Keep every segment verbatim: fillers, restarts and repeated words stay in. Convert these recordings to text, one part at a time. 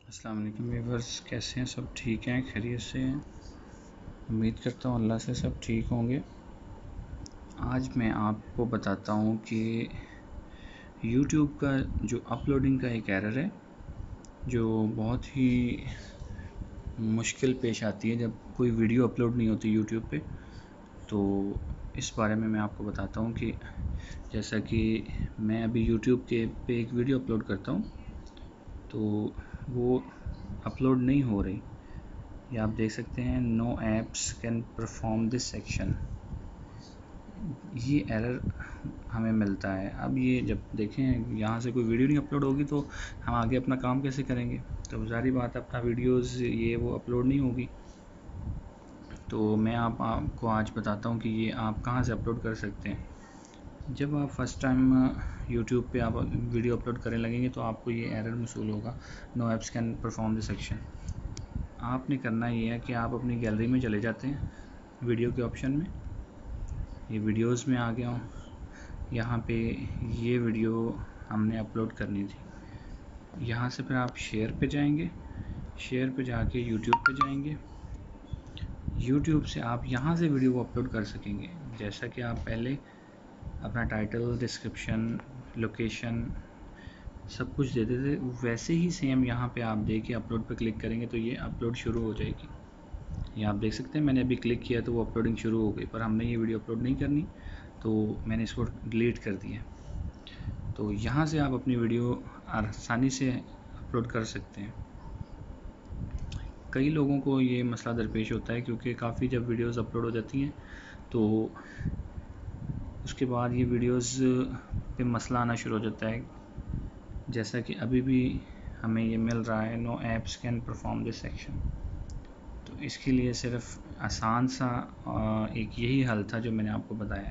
अस्सलाम वालेकुम व्यूअर्स, कैसे हैं? सब ठीक हैं, खैरियत से हैं? उम्मीद करता हूँ अल्लाह से सब ठीक होंगे। आज मैं आपको बताता हूँ कि यूट्यूब का जो अपलोडिंग का एक एरर है, जो बहुत ही मुश्किल पेश आती है जब कोई वीडियो अपलोड नहीं होती यूट्यूब पे। तो इस बारे में मैं आपको बताता हूँ कि जैसा कि मैं अभी यूट्यूब के पे एक वीडियो अपलोड करता हूँ तो वो अपलोड नहीं हो रही। ये आप देख सकते हैं, no apps can perform this section, ये एरर हमें मिलता है। अब ये जब देखें यहाँ से कोई वीडियो नहीं अपलोड होगी तो हम आगे अपना काम कैसे करेंगे? तो ज़ाहिर बात है, अपना वीडियोस ये वो अपलोड नहीं होगी। तो मैं आप आपको आज बताता हूँ कि ये आप कहाँ से अपलोड कर सकते हैं। जब आप फर्स्ट टाइम यूट्यूब पे आप वीडियो अपलोड करने लगेंगे तो आपको ये एरर मसूल होगा, no apps can perform this section. आपने करना ये है कि आप अपनी गैलरी में चले जाते हैं, वीडियो के ऑप्शन में, ये वीडियोस में आ गया हूँ। यहाँ पे ये वीडियो हमने अपलोड करनी थी। यहाँ से फिर आप शेयर पे जाएंगे, शेयर पे जाके यूट्यूब पे जाएंगे। यूट्यूब से आप यहाँ से वीडियो को अपलोड कर सकेंगे। जैसा कि आप पहले अपना टाइटल, डिस्क्रिप्शन, लोकेशन सब कुछ देते थे, वैसे ही सेम यहाँ पे आप दे के अपलोड पे क्लिक करेंगे तो ये अपलोड शुरू हो जाएगी। ये आप देख सकते हैं, मैंने अभी क्लिक किया तो वो अपलोडिंग शुरू हो गई, पर हमने ये वीडियो अपलोड नहीं करनी तो मैंने इसको डिलीट कर दिया। तो यहाँ से आप अपनी वीडियो आसानी से अपलोड कर सकते हैं। कई लोगों को ये मसला दरपेश होता है क्योंकि काफ़ी जब वीडियोस अपलोड हो जाती हैं तो उसके बाद ये वीडियोस पे मसला आना शुरू हो जाता है। जैसा कि अभी भी हमें ये मिल रहा है, no apps can perform this section. तो इसके लिए सिर्फ आसान सा एक यही हल था जो मैंने आपको बताया।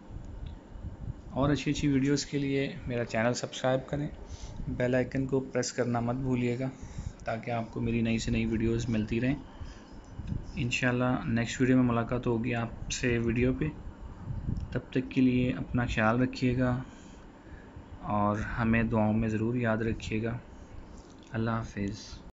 और अच्छी अच्छी वीडियोस के लिए मेरा चैनल सब्सक्राइब करें, बेल आइकन को प्रेस करना मत भूलिएगा ताकि आपको मेरी नई से नई वीडियोस मिलती रहें। इंशाल्लाह नेक्स्ट वीडियो में मुलाकात होगी आपसे वीडियो पे। तब तक के लिए अपना ख्याल रखिएगा और हमें दुआओं में ज़रूर याद रखिएगा। अल्लाह हाफ़िज़।